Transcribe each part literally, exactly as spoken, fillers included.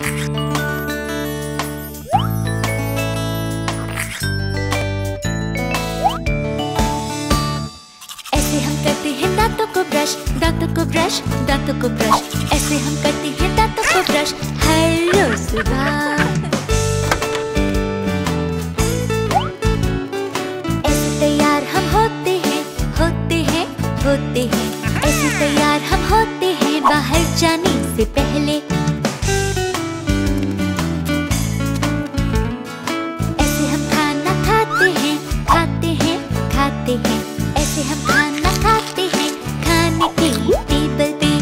ऐसे हम करते हैं दांतों को ब्रश, दांतों को ब्रश, दांतों को ब्रश। ऐसे हम करते हैं दांतों को ब्रश हर रोज सुबह। ऐसे तैयार हम होते हैं, होते हैं, होते हैं। ऐसे तैयार हम होते हैं बाहर जाने से पहले। ऐसे हम खाना खाते हैं, खाते हैं, खाते हैं। ऐसे हम खाना खाते हैं खाने के टेबल पे।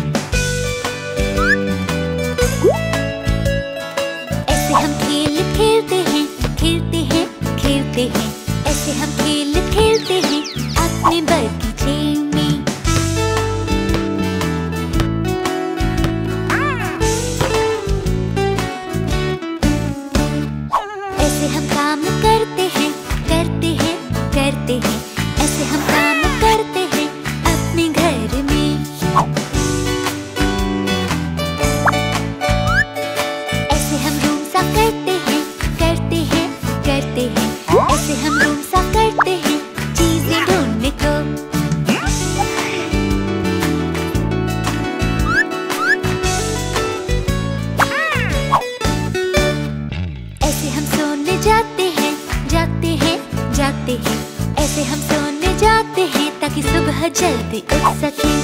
ऐसे हम खेल खेलते हैं, खेलते हैं, खेलते हैं। ऐसे हम खेल खेलते हैं अपने बगीचे में। ऐसे हम काम करते हैं, करते हैं, करते हैं। ऐसे हम काम करते हैं अपने घर में। ऐसे हम रूम साफ करते हैं, करते हैं, करते हैं। ऐसे हम रूम साफ करते हैं चीजें ढूंढने को। ऐसे हम सोने जाते हैं, जाते हैं, जाते हैं। ऐसे हम सोने जाते हैं ताकि सुबह जल्दी उठ सके।